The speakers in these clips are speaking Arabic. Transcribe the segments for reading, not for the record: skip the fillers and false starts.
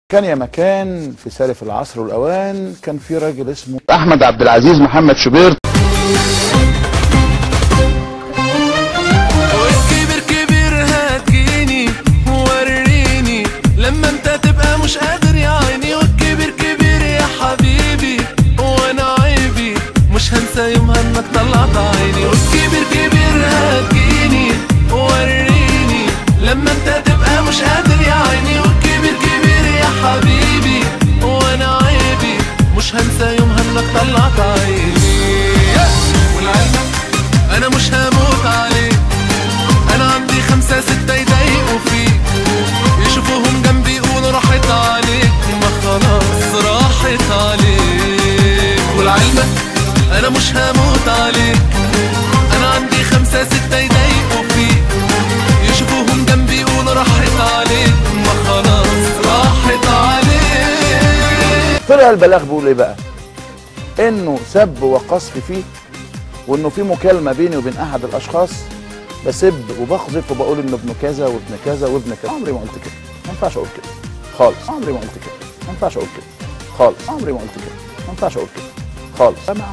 كان يا مكان في سالف العصر والأوان كان في راجل اسمه أحمد عبد العزيز محمد شوبير. والكبير كبير هتجيني وريني لما انت تبقى مش قادر يا عيني، والكبير كبير يا حبيبي وانا عيبي مش هنسى يومها انك طلعت عيني، والكبير كبير هتجيني وريني لما انت تبقى مش قادر يا عيني، والكبير كبير يا حبيبي وانا عيبي مش هنسى يومها انك طلعت عيني. والعلم انا مش هموت عليك، انا عندي 5 6 يضايقوا فيك، يشوفوهم جنبي يقولوا راحت عليك، ما خلاص راحت عليك. والعلم انا مش هموت عليك، انا عندي 5 6 يضايقوا فيك، يشوفوهم جنبي يقولوا راحت عليك، ما خلاص راحت عليك. طلع البلاغ بيقول ايه بقى؟ انه سب وقذف فيه، وانه في مكالمه بيني وبين احد الاشخاص بسب وبقذف وبقول انه ابن كذا وابن كذا وابن كذا. عمري ما قلت كده، ما ينفعش اقول كده خالص، عمري ما قلت كده، ما ينفعش اقول كده خالص، عمري ما قلت كده، ما ينفعش اقول كده خالص.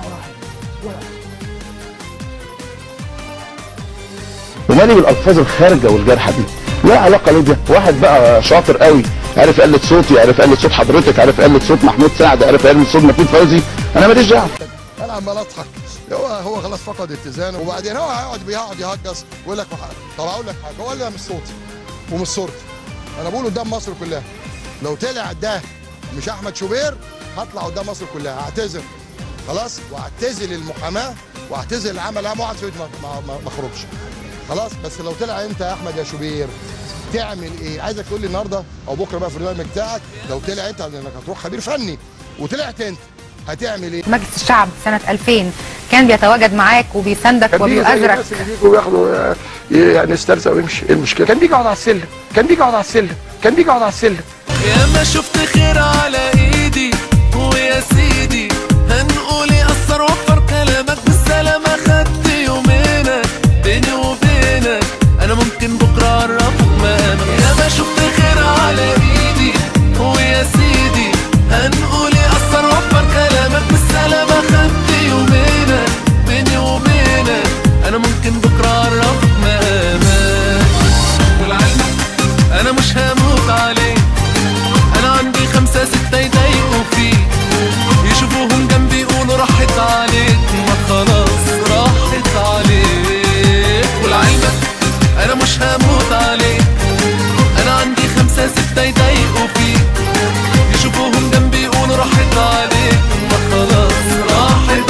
ومالي بالالفاظ الخارجه والجارحه دي؟ لا علاقه ليه ده؟ واحد بقى شاطر قوي، عارف يقلد صوتي، عارف يقلد صوت حضرتك، عارف يقلد صوت محمود سعد، عارف يقلد صوت مفيد فوزي، انا ماليش دعوه. انا عمال اضحك، هو خلاص فقد اتزانه، وبعدين هو هيقعد يهجص ويقول لك طب اقول لك حاجه، هو قال لي مش صوتي ومش صورتي، انا بقول قدام مصر كلها لو طلع ده مش احمد شوبير هطلع قدام مصر كلها هعتذر خلاص، واعتزل المحاماه واعتزل العمل، اهم واحد في ما اخرجش خلاص. بس لو طلع انت يا احمد يا شوبير تعمل ايه؟ عايزك تقول لي النهارده او بكره بقى في البرنامج بتاعك، لو طلع انت انك هتروح خبير فني وطلعت انت هتعمل ايه؟ مجلس الشعب سنة 2000 كان بيتواجد معاك وبيساندك وبيؤازرك. الناس اللي بيجوا بياخدوا يعني يسترزق ويمشي، ايه المشكله؟ كان بيجي يقعد على السلم، كان بيجي يقعد على السلم، كان بيجي يقعد على السلم. يا ما شفت خير على ايدي ويا سيدي هنقول يأثر وفر كلامك بالسلامة، خدت يومينا بيني وبينك انا ممكن بكره اعرفك مقامك. يا ما شفت خير على ايدي ويا سيدي هنقول يأثر وفر كلامك بالسلامة، خدت يومينا بيني وبينك انا ممكن بكره اعرفك مقامك. والعلم انا مش هموت عليك، انا عندي 5 6 يضايقوا فيك، يشوفوهم جنبي يقولوا راحت عليك، ما خلاص راحت عليك. والعلم انا مش هموت عليك، انا عندي 5 6 يضايقوا فيك، يشوفوهم جنبي يقولوا راحت عليك، ما خلاص راحت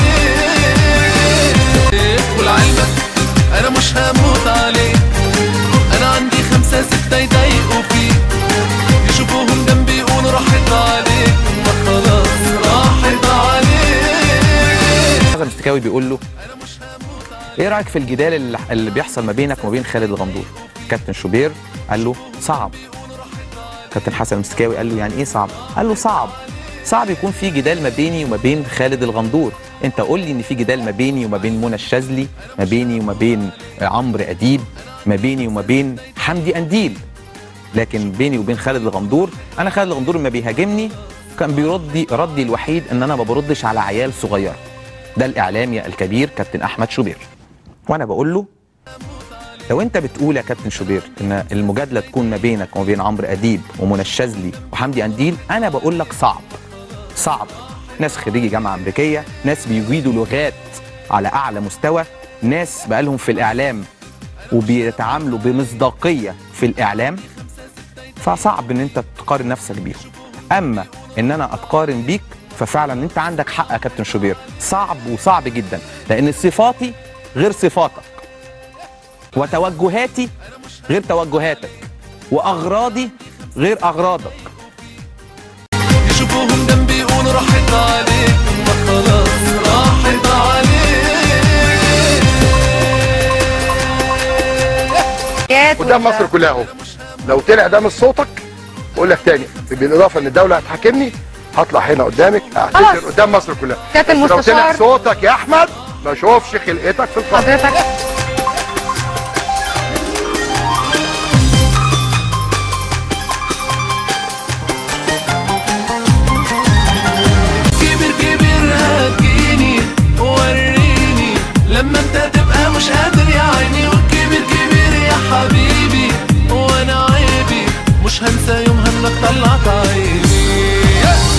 عليك. والعلم انا مش هموت عليك، انا عندي 5 6 يضايقوا فيك، يشوفوهم جنبي يقولوا راحت عليك، ما خلاص راحت عليك. حسن مستكاوي بيقول له ايه رايك في الجدال اللي بيحصل ما بينك وما بين خالد الغندور؟ كابتن شوبير قال له صعب. كابتن حسن مستكاوي قال له يعني ايه صعب؟ قال له صعب يكون في جدال ما بيني وما بين خالد الغندور. انت قول لي ان في جدال ما بيني وما بين منى الشاذلي، ما بيني وما بين عمرو اديب، ما بيني وما بين حمدي قنديل، لكن بيني وبين خالد الغندور، انا خالد الغندور لما بيهاجمني كان ردي الوحيد ان انا ما بردش على عيال صغيره. ده الاعلامي الكبير كابتن احمد شوبير. وانا بقول له لو انت بتقول يا كابتن شوبير ان المجادله تكون ما بينك وما بين عمرو اديب ومنى الشاذلي وحمدي قنديل، انا بقول لك صعب. ناس خريجي جامعه امريكيه، ناس بيجيدوا لغات على اعلى مستوى، ناس بقالهم في الاعلام وبيتعاملوا بمصداقيه في الاعلام، فصعب ان انت تقارن نفسك بيهم. اما ان انا اتقارن بيك ففعلا انت عندك حق يا كابتن شوبير، صعب وصعب جدا، لان صفاتي غير صفاتك، وتوجهاتي غير توجهاتك، واغراضي غير اغراضك. يشوفوهم جنبي يقولوا راحت عليك، ما خلاص راحت عليك. قدام مصر كلها اهو، لو طلع ده مش صوتك اقول لك تاني، بالاضافه ان الدوله هتحاكمني هطلع هنا قدامك اعتذر قدام مصر كلها. كابتن لو مستشار طلع صوتك يا احمد ما اشوفش خلقتك في القبر. حضرتك مش قادر يا عيني والكبير كبير يا حبيبي، وانا عيبي مش هنسى يوم انك طلعت عيني.